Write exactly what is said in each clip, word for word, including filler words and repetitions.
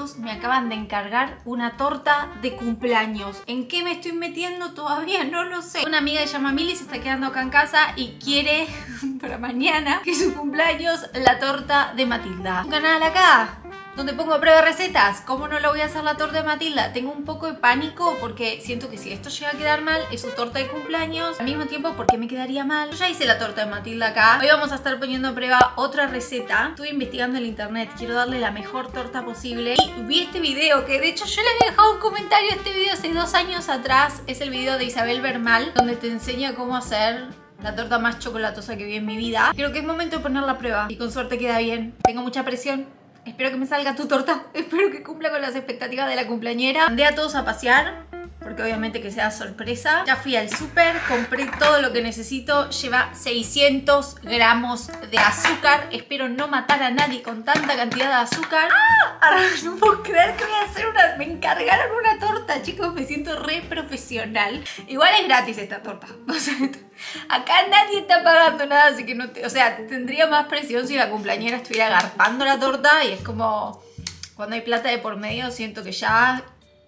chicos, me acaban de encargar una torta de cumpleaños. ¿En qué me estoy metiendo? Todavía no lo sé. Una amiga que se llama Mili se está quedando acá en casa y quiere para mañana, que es su cumpleaños, la torta de Matilda. Un canal acá donde pongo prueba de recetas. ¿Cómo no lo voy a hacer la torta de Matilda? Tengo un poco de pánico porque siento que si esto llega a quedar mal, es su torta de cumpleaños. Al mismo tiempo, ¿por qué me quedaría mal? Yo ya hice la torta de Matilda acá. Hoy vamos a estar poniendo a prueba otra receta. Estuve investigando en internet, quiero darle la mejor torta posible. Y vi este video, que de hecho yo le había dejado un comentario a este video hace dos años atrás. Es el video de Isabel Bermal, donde te enseña cómo hacer la torta más chocolatosa que vi en mi vida. Creo que es momento de ponerla a prueba y con suerte queda bien. Tengo mucha presión. Espero que me salga tu torta. Espero que cumpla con las expectativas de la cumpleañera. Mandé a todos a pasear, porque obviamente que sea sorpresa. Ya fui al súper, compré todo lo que necesito. Lleva seiscientos gramos de azúcar. Espero no matar a nadie con tanta cantidad de azúcar. ¡Ah! No puedo creer que voy a hacer una... Me encargaron una torta, chicos. Me siento re profesional. Igual es gratis esta torta. O sea, acá nadie está pagando nada, así que no te... O sea, tendría más presión si la cumpleañera estuviera agarpando la torta. Y es como... Cuando hay plata de por medio, siento que ya...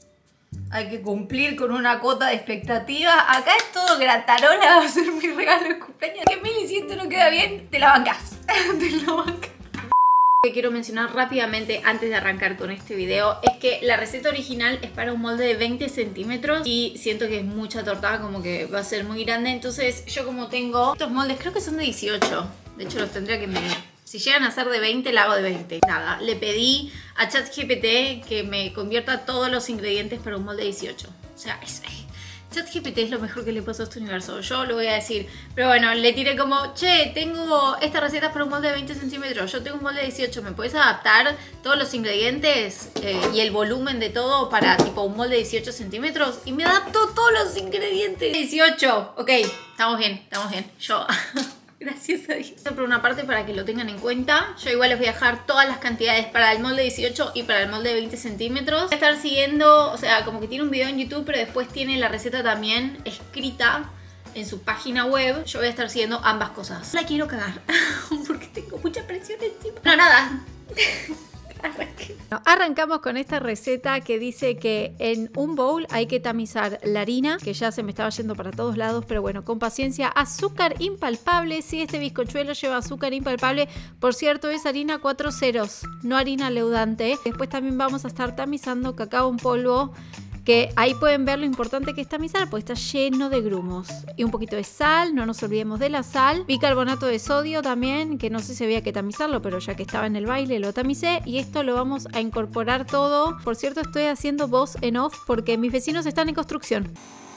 hay que cumplir con una cuota de expectativa. Acá es todo gratarola, va a ser mi regalo de cumpleaños. Que Mili, si esto no queda bien, te la bancás. Te la bancás. Lo que quiero mencionar rápidamente antes de arrancar con este video es que la receta original es para un molde de veinte centímetros y siento que es mucha torta, como que va a ser muy grande. Entonces yo, como tengo estos moldes, creo que son de dieciocho, de hecho los tendría que medir. Si llegan a ser de veinte, la hago de veinte. Nada, le pedí a ChatGPT que me convierta todos los ingredientes para un molde de dieciocho. O sea, es, ChatGPT es lo mejor que le pasó a este universo. Yo lo voy a decir. Pero bueno, le tiré como, che, tengo esta receta para un molde de veinte centímetros. Yo tengo un molde de dieciocho. ¿Me puedes adaptar todos los ingredientes eh, y el volumen de todo para tipo un molde de dieciocho centímetros? Y me adaptó todos los ingredientes. dieciocho. Ok, estamos bien, estamos bien. Yo... Gracias a Dios. Esto por una parte, para que lo tengan en cuenta. Yo igual les voy a dejar todas las cantidades para el molde dieciocho y para el molde de veinte centímetros. Voy a estar siguiendo, o sea, como que tiene un video en YouTube, pero después tiene la receta también escrita en su página web. Yo voy a estar siguiendo ambas cosas. La quiero cagar porque tengo mucha presión encima. No, nada. Arrancamos con esta receta que dice que en un bowl hay que tamizar la harina, que ya se me estaba yendo para todos lados, pero bueno, con paciencia. Azúcar impalpable, sí, este bizcochuelo lleva azúcar impalpable. Por cierto, es harina cuatro ceros, no harina leudante. Después también vamos a estar tamizando cacao en polvo, que ahí pueden ver lo importante que es tamizar, porque está lleno de grumos. Y un poquito de sal, no nos olvidemos de la sal. Bicarbonato de sodio también, que no sé si había que tamizarlo, pero ya que estaba en el baile lo tamicé. Y esto lo vamos a incorporar todo. Por cierto, estoy haciendo voz en off porque mis vecinos están en construcción.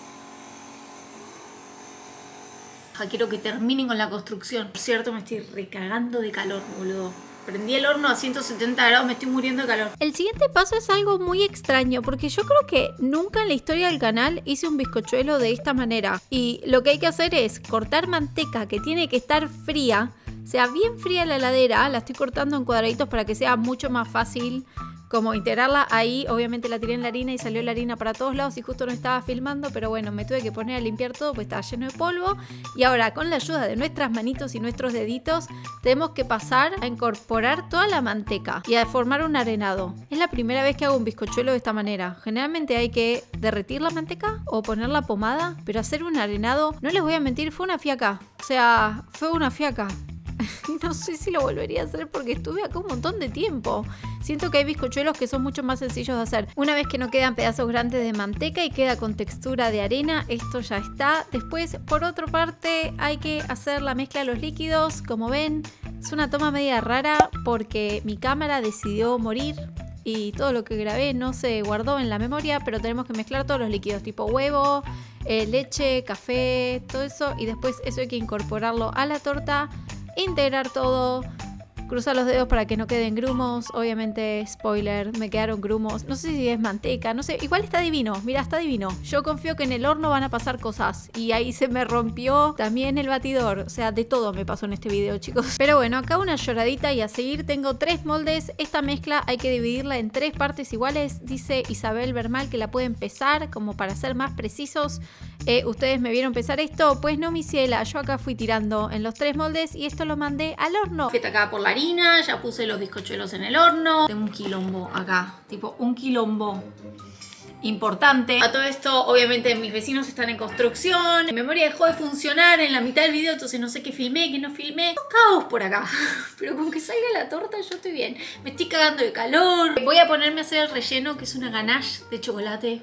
Quiero que terminen con la construcción. Por cierto, me estoy recagando de calor, boludo. Prendí el horno a ciento setenta grados, me estoy muriendo de calor. El siguiente paso es algo muy extraño, porque yo creo que nunca en la historia del canal hice un bizcochuelo de esta manera. Y lo que hay que hacer es cortar manteca que tiene que estar fría, o sea, bien fría en la heladera. La estoy cortando en cuadraditos para que sea mucho más fácil como integrarla ahí. Obviamente la tiré en la harina y salió la harina para todos lados y justo no estaba filmando, pero bueno, me tuve que poner a limpiar todo porque estaba lleno de polvo. Y ahora, con la ayuda de nuestras manitos y nuestros deditos, tenemos que pasar a incorporar toda la manteca y a formar un arenado. Es la primera vez que hago un bizcochuelo de esta manera. Generalmente hay que derretir la manteca o poner la pomada, pero hacer un arenado, no les voy a mentir, fue una fiaca. O sea, fue una fiaca. No sé si lo volvería a hacer porque estuve acá un montón de tiempo. Siento que hay bizcochuelos que son mucho más sencillos de hacer. Una vez que no quedan pedazos grandes de manteca y queda con textura de arena, esto ya está. Después, por otra parte, hay que hacer la mezcla de los líquidos. Como ven, es una toma media rara porque mi cámara decidió morir y todo lo que grabé no se guardó en la memoria, pero tenemos que mezclar todos los líquidos, tipo huevo, eh, leche, café, todo eso. Y después eso hay que incorporarlo a la torta. Integrar todo, cruzar los dedos para que no queden grumos. Obviamente, spoiler, me quedaron grumos. No sé si es manteca, no sé. Igual está divino, mira, está divino. Yo confío que en el horno van a pasar cosas. Y ahí se me rompió también el batidor. O sea, de todo me pasó en este video, chicos. Pero bueno, acá una lloradita y a seguir. Tengo tres moldes. Esta mezcla hay que dividirla en tres partes iguales. Dice Isabel Bermal que la pueden pesar como para ser más precisos. Eh, Ustedes me vieron pesar esto, pues no, mi ciela. Yo acá fui tirando en los tres moldes y esto lo mandé al horno. Fui acá por la harina, ya puse los bizcochuelos en el horno. Tengo un quilombo acá, tipo un quilombo importante. A todo esto, obviamente, mis vecinos están en construcción. Mi memoria dejó de funcionar en la mitad del video, entonces no sé qué filmé, qué no filmé. Un caos por acá. Pero con que salga la torta yo estoy bien. Me estoy cagando de calor. Voy a ponerme a hacer el relleno, que es una ganache de chocolate.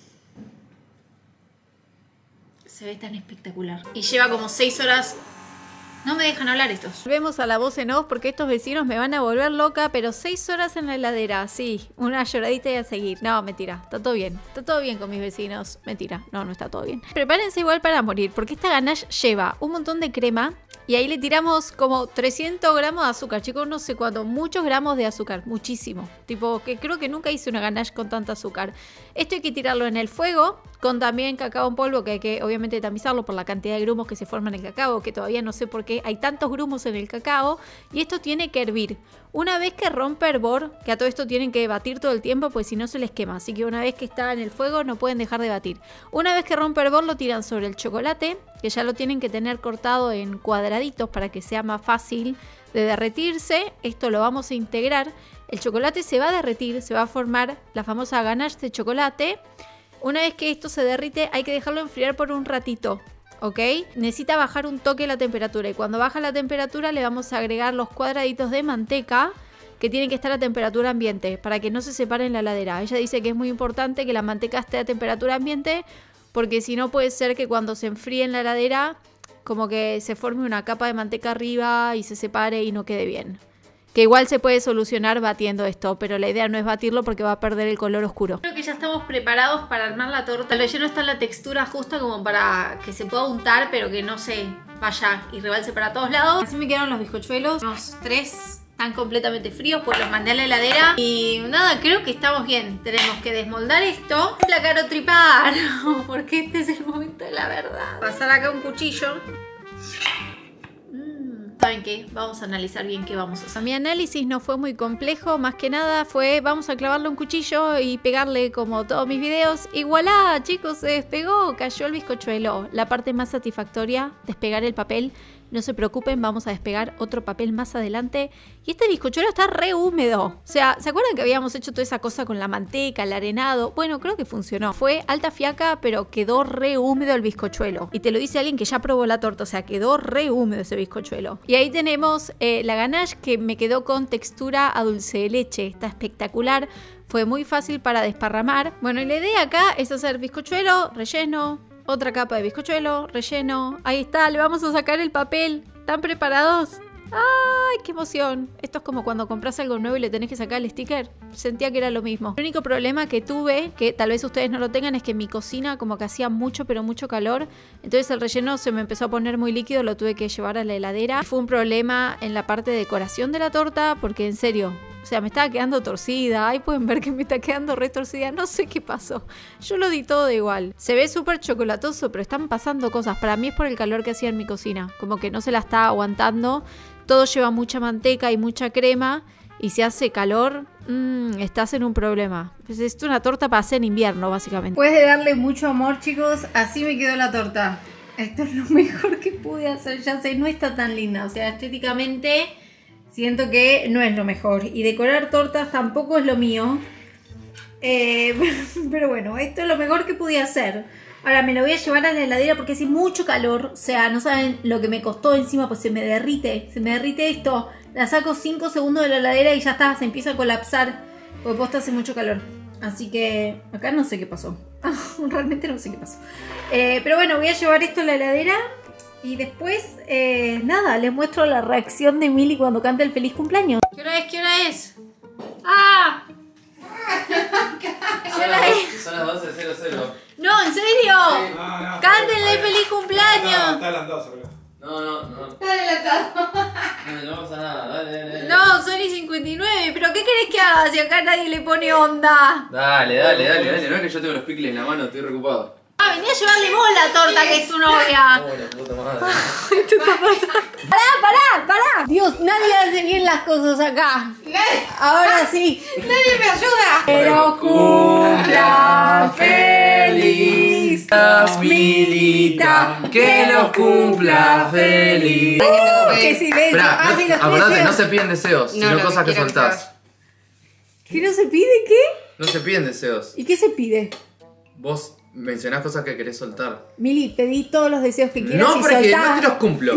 Se ve tan espectacular. Y lleva como seis horas... No me dejan hablar estos. Volvemos a la voz en off porque estos vecinos me van a volver loca, pero seis horas en la heladera, sí, una lloradita y a seguir. No, mentira, está todo bien. Está todo bien con mis vecinos. Mentira, no, no está todo bien. Prepárense igual para morir, porque esta ganache lleva un montón de crema y ahí le tiramos como trescientos gramos de azúcar. Chicos, no sé cuánto, muchos gramos de azúcar, muchísimo. Tipo, que creo que nunca hice una ganache con tanta azúcar. Esto hay que tirarlo en el fuego, con también cacao en polvo, que hay que obviamente tamizarlo por la cantidad de grumos que se forman en el cacao, que todavía no sé por qué hay tantos grumos en el cacao. Y esto tiene que hervir. Una vez que rompe hervor, que a todo esto tienen que batir todo el tiempo, pues si no se les quema. Así que una vez que está en el fuego no pueden dejar de batir. Una vez que rompe hervor lo tiran sobre el chocolate, que ya lo tienen que tener cortado en cuadraditos para que sea más fácil de derretirse. Esto lo vamos a integrar. El chocolate se va a derretir, se va a formar la famosa ganache de chocolate. Una vez que esto se derrite hay que dejarlo enfriar por un ratito, ¿ok? Necesita bajar un toque la temperatura y cuando baja la temperatura le vamos a agregar los cuadraditos de manteca que tienen que estar a temperatura ambiente para que no se separen en la heladera. Ella dice que es muy importante que la manteca esté a temperatura ambiente porque si no puede ser que cuando se enfríe en la heladera como que se forme una capa de manteca arriba y se separe y no quede bien. Que igual se puede solucionar batiendo esto, pero la idea no es batirlo porque va a perder el color oscuro. Creo que ya estamos preparados para armar la torta. El relleno está en la textura justa como para que se pueda untar, pero que no se vaya y rebalse para todos lados. Así me quedaron los bizcochuelos. Los tres están completamente fríos, pues los mandé a la heladera. Y nada, creo que estamos bien. Tenemos que desmoldar esto, emplacar o tripar, porque este es el momento de la verdad. Pasar acá un cuchillo. ¿Saben qué? Vamos a analizar bien qué vamos a hacer. Mi análisis no fue muy complejo, más que nada fue vamos a clavarle un cuchillo y pegarle como todos mis videos. Y voilà, chicos, se despegó, cayó el bizcochuelo. La parte más satisfactoria, despegar el papel. No se preocupen, vamos a despegar otro papel más adelante. Y este bizcochuelo está re húmedo. O sea, ¿se acuerdan que habíamos hecho toda esa cosa con la manteca, el arenado? Bueno, creo que funcionó. Fue alta fiaca, pero quedó re húmedo el bizcochuelo. Y te lo dice alguien que ya probó la torta. O sea, quedó re húmedo ese bizcochuelo. Y ahí tenemos eh, la ganache que me quedó con textura a dulce de leche. Está espectacular. Fue muy fácil para desparramar. Bueno, y la idea acá es hacer bizcochuelo, relleno, otra capa de bizcochuelo, relleno. Ahí está, le vamos a sacar el papel. ¿Están preparados? ¡Ay, qué emoción! Esto es como cuando compras algo nuevo y le tenés que sacar el sticker. Sentía que era lo mismo. El único problema que tuve, que tal vez ustedes no lo tengan, es que en mi cocina como que hacía mucho, pero mucho calor. Entonces el relleno se me empezó a poner muy líquido, lo tuve que llevar a la heladera. Fue un problema en la parte de decoración de la torta, porque en serio... O sea, me estaba quedando torcida. Ahí pueden ver que me está quedando re torcida. No sé qué pasó. Yo lo di todo de igual. Se ve súper chocolatoso, pero están pasando cosas. Para mí es por el calor que hacía en mi cocina. Como que no se la está aguantando. Todo lleva mucha manteca y mucha crema. Y si hace calor, mmm, estás en un problema. Pues es una torta para hacer en invierno, básicamente. Después de darle mucho amor, chicos, así me quedó la torta. Esto es lo mejor que pude hacer. Ya sé, no está tan linda. O sea, estéticamente... Siento que no es lo mejor. Y decorar tortas tampoco es lo mío. Eh, pero bueno, esto es lo mejor que pude hacer. Ahora me lo voy a llevar a la heladera porque hace mucho calor. O sea, no saben lo que me costó encima. Pues se me derrite. Se me derrite esto. La saco cinco segundos de la heladera y ya está. Se empieza a colapsar. Porque posta hace mucho calor. Así que acá no sé qué pasó. Realmente no sé qué pasó. Eh, pero bueno, voy a llevar esto a la heladera. Y después, eh, nada, les muestro la reacción de Mili cuando canta el feliz cumpleaños. ¿Qué hora es? ¿Qué hora es? ¡Ah! ¿Qué hora es? Son las doce cero cero. No, ¿en serio? Sí. No, no, ¡cántenle no, feliz cumpleaños! No, está a las doce, bro. No, no, no. Está adelantado. No, no pasa nada, dale, dale, dale. No, son y cincuenta y nueve. ¿Pero qué querés que haga si acá nadie le pone onda? Dale, dale, dale, dale. No es que yo tengo los picles en la mano, estoy preocupado. Ah, venía a llevarle vos la torta que es tu novia. Oh, la puta madre. ¿Qué está pasando? ¡Pará, pará, pará! Dios, nadie hace bien las cosas acá. Nadie. Ahora sí. Nadie me ayuda. Pero cumpla feliz. cumpleaños, Milita. Que lo cumpla feliz. ¡Oh, qué silencio! Esperá, Ah, sí, no, los acordate, tres no se piden deseos, No, sino lo cosas que que quiero soltás. ¿Qué no se pide? ¿Qué? No se piden deseos. ¿Y qué se pide? Vos mencionás cosas que querés soltar. Mili, pedí todos los deseos que quieras No, y porque soltá. no te los cumplo.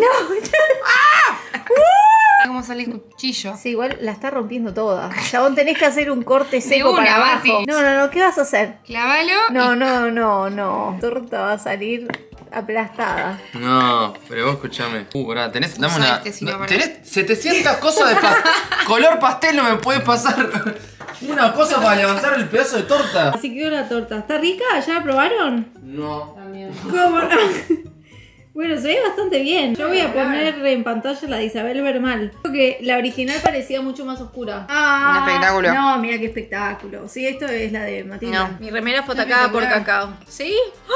¿Cómo sale el cuchillo? Sí, igual la está rompiendo toda. Chabón, tenés que hacer un corte seco una, para abajo. Bati. No, no, no, ¿qué vas a hacer? Clávalo. No, y... no, no, no. Torta va a salir aplastada. No, pero vos escuchame. Uh, pará, tenés. Dame Usa una. este, si no, no, pará. tenés setecientas cosas de pa color pastel, no me puedes pasar una cosa para levantar el pedazo de torta. Así quedó la torta. ¿Está rica? ¿Ya la probaron? No. ¿Cómo no? Bueno, se ve bastante bien. Yo voy a poner en pantalla la de Isabel Bermal. Creo que la original parecía mucho más oscura. Ah, Un espectáculo. No, mira qué espectáculo. Sí, esto es la de Matilda. No. Mi remera fue atacada por cacao. ¿Sí?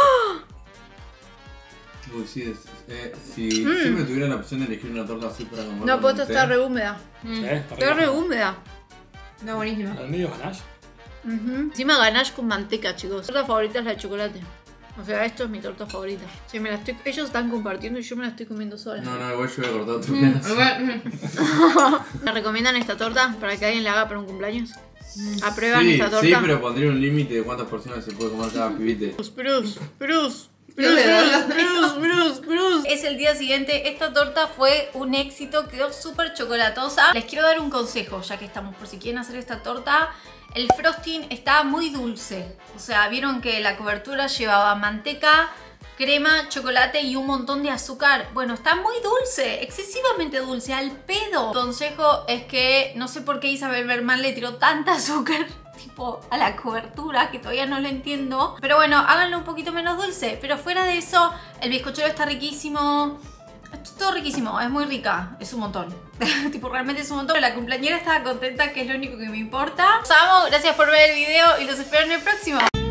Uy, sí, es, eh, si siempre tuviera la opción de elegir una torta así para comer. Mm. No, con pues esta té, está re húmeda. Mm. Sí, está Está re rico. húmeda. No, buenísimo. ¿Al medio ganache? Ujú. Encima ganache con manteca, chicos. Mi torta favorita es la de chocolate. O sea, esto es mi torta favorita. Sí, me la estoy... Ellos están compartiendo y yo me la estoy comiendo sola. No, no, igual yo voy a cortar tu pedazo. ¿Me recomiendan esta torta para que alguien la haga para un cumpleaños? ¿Aprueban Sí, esta torta? sí, pero pondría un límite de cuántas porciones se puede comer cada pibite. Bruce, Bruce, Bruce. Bruce, Bruce, Bruce, Bruce. Es el día siguiente. Esta torta fue un éxito, quedó súper chocolatosa. Les quiero dar un consejo, ya que estamos por si quieren hacer esta torta. El frosting está muy dulce. O sea, vieron que la cobertura llevaba manteca, crema, chocolate y un montón de azúcar. Bueno, está muy dulce, excesivamente dulce, al pedo. El consejo es que no sé por qué Isabel Berman le tiró tanta azúcar tipo a la cobertura, que todavía no lo entiendo. Pero bueno, háganlo un poquito menos dulce. Pero fuera de eso, el bizcochuelo está riquísimo. Es todo riquísimo, es muy rica, es un montón. Tipo, realmente es un montón. La cumpleañera estaba contenta, que es lo único que me importa. Los amo, gracias por ver el video y los espero en el próximo.